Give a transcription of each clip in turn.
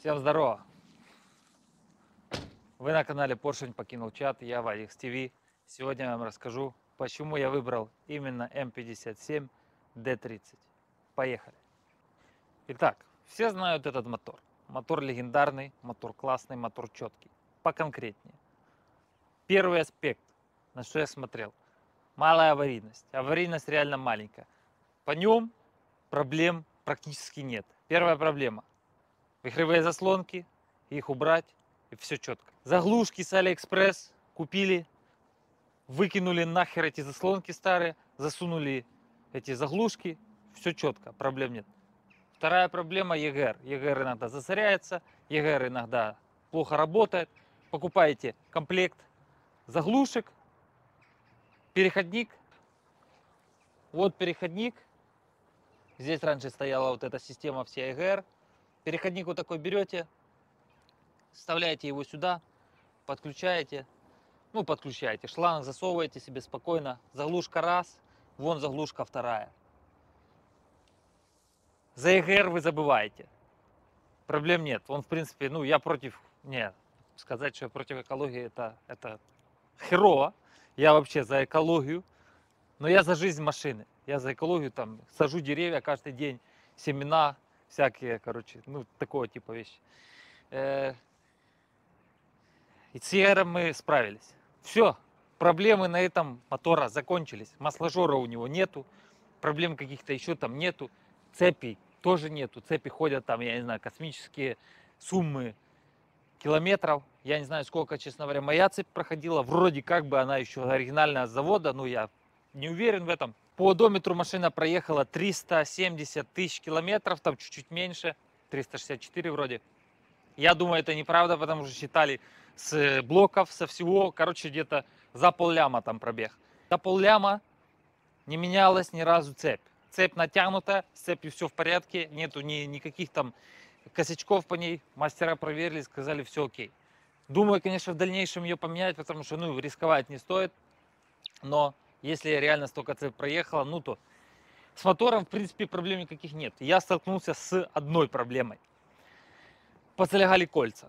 Всем здорово! Вы на канале Поршень покинул чат, я Вадик ТВ. Сегодня я вам расскажу, почему я выбрал именно М57 D30. Поехали! Итак, все знают этот мотор. Мотор легендарный, мотор классный, мотор четкий. Поконкретнее. Первый аспект, на что я смотрел. Малая аварийность. Аварийность реально маленькая. По нем проблем практически нет. Первая проблема. Вихревые заслонки, их убрать, и все четко. Заглушки с Алиэкспресс купили, выкинули нахер эти заслонки старые, засунули эти заглушки, все четко, проблем нет. Вторая проблема ЕГР. ЕГР иногда засоряется, ЕГР иногда плохо работает. Покупаете комплект заглушек, переходник. Вот переходник. Здесь раньше стояла вот эта система вся ЕГР. Переходник вот такой берете, вставляете его сюда, подключаете, подключаете, шланг засовываете себе спокойно, заглушка раз, вон заглушка вторая. За ЕГР вы забываете, проблем нет, он в принципе, я против, нет, сказать, что я против экологии, это херово, я вообще за экологию, но я за жизнь машины, я за экологию, там, сажу деревья каждый день, семена всякие, короче, такого типа вещи. И с ЕГР мы справились. Все, проблемы на этом мотора закончились. Масложора у него нету, проблем каких-то еще там нету. Цепей тоже нету. Цепи ходят там, я не знаю, космические суммы километров. Я не знаю, сколько, честно говоря, моя цепь проходила. Вроде как бы она еще оригинальная с завода, но я не уверен в этом. По одометру машина проехала 370 тысяч километров, там чуть-чуть меньше, 364 вроде. Я думаю, это неправда, потому что считали с блоков, со всего, короче, где-то за полляма там пробег. За полляма не менялась ни разу цепь. Цепь натянута, с цепью все в порядке, нету никаких там косячков по ней. Мастера проверили, сказали, все окей. Думаю, конечно, в дальнейшем ее поменять, потому что, рисковать не стоит. Но если реально столько цепь проехала, то с мотором, в принципе, проблем никаких нет. Я столкнулся с одной проблемой. Позалягали кольца.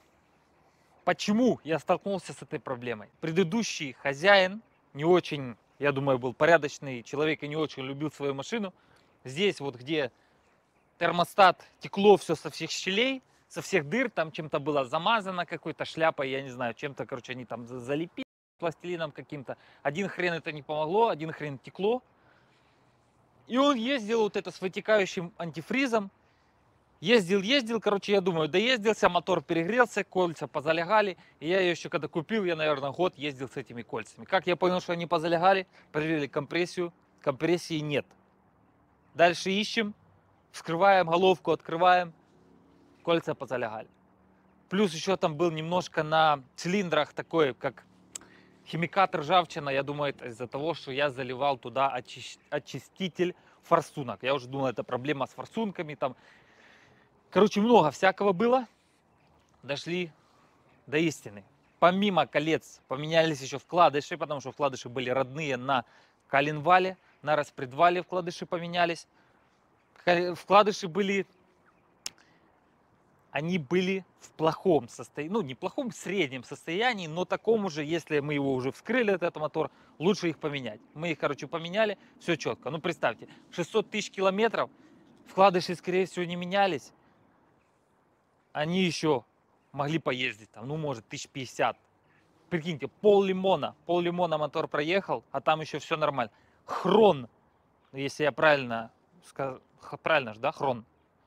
Почему я столкнулся с этой проблемой? Предыдущий хозяин не очень, я думаю, был порядочный человек и не очень любил свою машину. Здесь вот где термостат, текло все со всех щелей, со всех дыр, там чем-то было замазано, какой-то шляпой, я не знаю, чем-то, короче, они там залепили пластилином каким-то. Один хрен это не помогло, один хрен текло. И он ездил вот это с вытекающим антифризом. Ездил, короче, я думаю, доездился, мотор перегрелся, кольца позалягали. И я ее еще когда купил, я, наверное, год ездил с этими кольцами. Как я понял, что они позалягали, проверили компрессию, компрессии нет. Дальше ищем, вскрываем головку, открываем, кольца позалягали. Плюс еще там был немножко на цилиндрах такой, как химикат ржавчина. Я думаю, это из-за того, что я заливал туда очиститель форсунок. Я уже думал, это проблема с форсунками там. Короче, много всякого было. Дошли до истины. Помимо колец поменялись еще вкладыши, потому что вкладыши были родные на коленвале, на распредвале вкладыши поменялись. Вкладыши были, они были в плохом состоянии, не плохом, среднем состоянии, но такому же, если мы его уже вскрыли, этот мотор, лучше их поменять. Мы их, короче, поменяли, все четко. Представьте, 600 тысяч километров, вкладыши, скорее всего, не менялись. Они еще могли поездить, там, может, 1050. Прикиньте, пол лимона мотор проехал, а там еще все нормально. Хрон, если я правильно сказал, правильно же, да, хрон?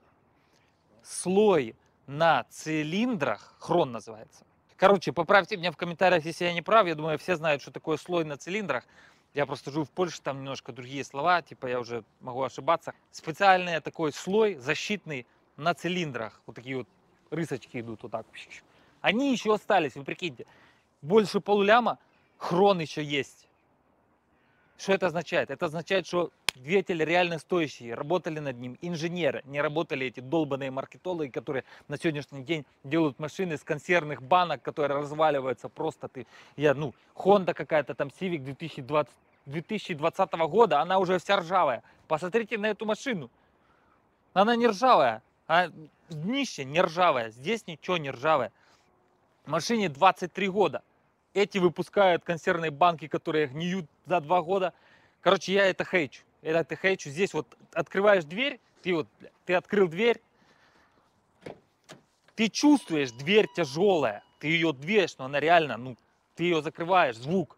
Слой на цилиндрах, хрон называется. Короче, поправьте меня в комментариях, если я не прав. Я думаю, все знают, что такое слой на цилиндрах. Я просто живу в Польше, там немножко другие слова, типа я уже могу ошибаться. Специальный такой слой защитный на цилиндрах, вот такие вот рысочки идут вот так. Они еще остались, вы прикиньте. Больше полуляма, хрон еще есть. Что это означает? Это означает, что двигатель реально стоящий, работали над ним инженеры, не работали эти долбанные маркетологи, которые на сегодняшний день делают машины с консервных банок, которые разваливаются просто. Honda какая-то там Civic 2020 года, она уже вся ржавая. Посмотрите на эту машину. Она не ржавая. А днище не ржавое, здесь ничего не ржавое. Машине 23 года. Эти выпускают консервные банки, которые гниют за 2 года. Короче, я это хейчу. Это хейчу. Здесь вот открываешь дверь, ты открыл дверь, ты чувствуешь, дверь тяжелая, ты ее двигаешь, но она реально, ну, ты ее закрываешь, звук.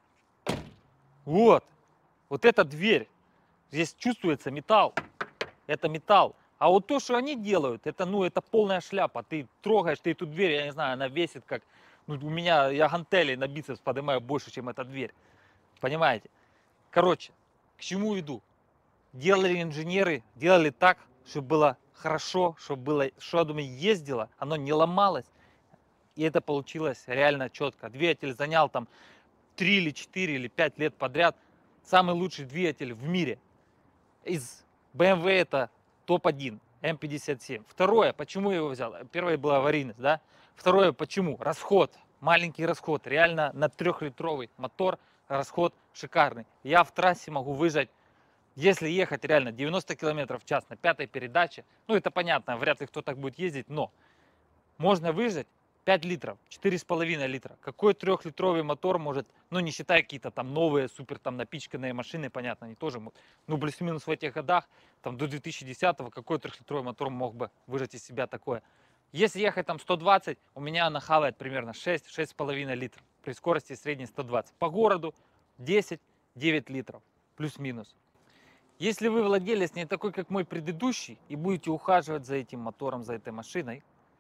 Вот эта дверь, здесь чувствуется металл, это металл. А вот то, что они делают, это, ну, это полная шляпа. Ты трогаешь, ты эту дверь, я не знаю, она весит как, ну, у меня, я гантели на бицепс поднимаю больше, чем эта дверь. Понимаете? Короче, к чему иду? Делали инженеры, делали так, чтобы было хорошо, чтобы было, что, я думаю, ездило, оно не ломалось. И это получилось реально четко. Двигатель занял там 3 или 4 или 5 лет подряд. Самый лучший двигатель в мире. Из BMW это топ-1, М57. Второе, почему я его взял? Первое была аварийность, да? Второе, почему? Расход, маленький расход. Реально на 3-литровый мотор расход шикарный. Я в трассе могу выжать, если ехать реально 90 км в час на 5-й передаче, ну это понятно, вряд ли кто так будет ездить, но можно выжать 5 литров, 4,5 литра. Какой 3-литровый мотор может, ну не считая какие-то там новые, супер там напичканные машины, понятно, они тоже могут, ну плюс-минус в этих годах, там до 2010-го, какой 3-литровый мотор мог бы выжать из себя такое? Если ехать там 120, у меня она хавает примерно 6-6,5 литров при скорости средней 120. По городу 10-9 литров, плюс-минус. Если вы владелец не такой, как мой предыдущий, и будете ухаживать за этим мотором, за этой машиной,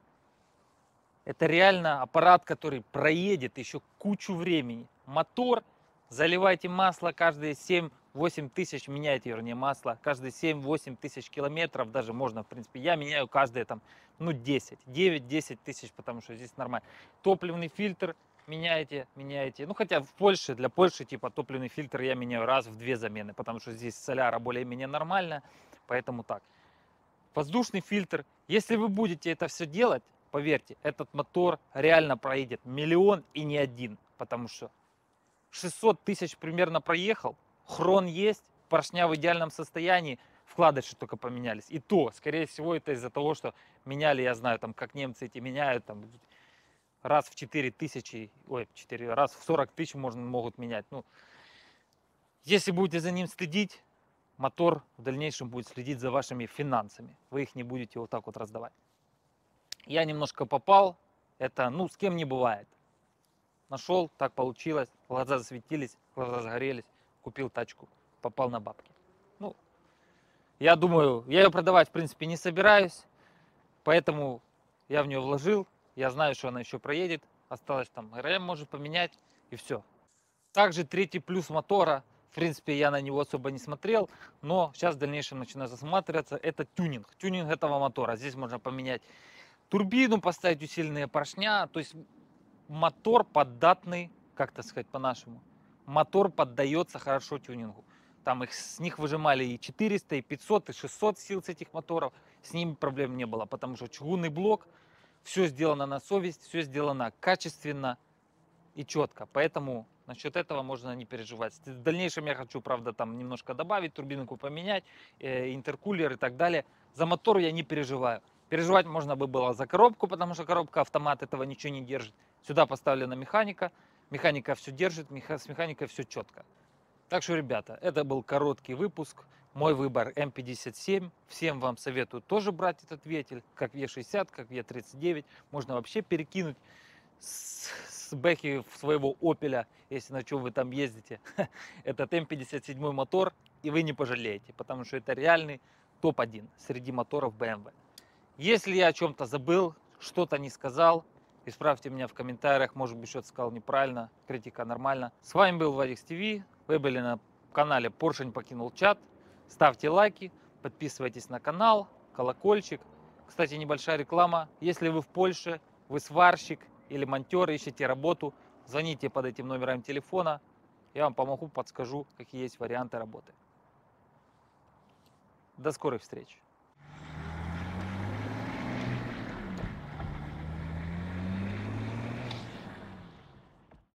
это реально аппарат, который проедет еще кучу времени. Мотор, заливайте масло каждые 7-8 тысяч, меняйте, вернее, масло, каждые 7-8 тысяч километров, даже можно, в принципе, я меняю каждые там, ну, 10, 9-10 тысяч, потому что здесь нормально. Топливный фильтр меняете, ну, хотя в Польше, для Польши, типа, топливный фильтр я меняю раз в 2 замены, потому что здесь соляра более-менее нормально, поэтому так. Воздушный фильтр, если вы будете это все делать, поверьте, этот мотор реально проедет миллион и не один, потому что 600 тысяч примерно проехал, хрон есть, поршня в идеальном состоянии, вкладыши только поменялись. И то, скорее всего, это из-за того, что меняли, я знаю, там, как немцы эти меняют, там, раз в 4 тысячи, ой, 4, раз в 40 тысяч могут менять. Ну, если будете за ним следить, мотор в дальнейшем будет следить за вашими финансами. Вы их не будете вот так вот раздавать. Я немножко попал, это, ну, с кем не бывает. Нашел, так получилось, глаза засветились, глаза загорелись, купил тачку, попал на бабки. Ну, я думаю, я ее продавать, в принципе, не собираюсь, поэтому я в нее вложил, я знаю, что она еще проедет, осталось там РМ может поменять, и все. Также третий плюс мотора, в принципе, я на него особо не смотрел, но сейчас в дальнейшем начинаю засматриваться, это тюнинг. Тюнинг этого мотора. Здесь можно поменять турбину, поставить усиленные поршня, то есть мотор поддатный, как так сказать по-нашему, мотор поддается хорошо тюнингу. Там с них выжимали и 400, и 500, и 600 сил с этих моторов, с ними проблем не было, потому что чугунный блок, все сделано на совесть, все сделано качественно и четко, поэтому насчет этого можно не переживать. В дальнейшем я хочу, правда, там немножко добавить, турбинку поменять, интеркулер и так далее. За мотор я не переживаю. Переживать можно бы было за коробку, потому что коробка автомат этого ничего не держит. Сюда поставлена механика, механика все держит, с механикой все четко. Так что, ребята, это был короткий выпуск. Мой выбор М57. Всем вам советую тоже брать этот двигатель, как Е60, как Е39. Можно вообще перекинуть с бэхи своего Опеля, если на чем вы там ездите, этот М57 мотор, и вы не пожалеете, потому что это реальный топ-1 среди моторов BMW. Если я о чем-то забыл, что-то не сказал, исправьте меня в комментариях, может быть, что-то сказал неправильно, критика нормально. С вами был Вадикс ТВ, вы были на канале Поршень покинул чат. Ставьте лайки, подписывайтесь на канал, колокольчик. Кстати, небольшая реклама. Если вы в Польше, вы сварщик или монтер, ищете работу, звоните под этим номером телефона. Я вам помогу, подскажу, какие есть варианты работы. До скорых встреч!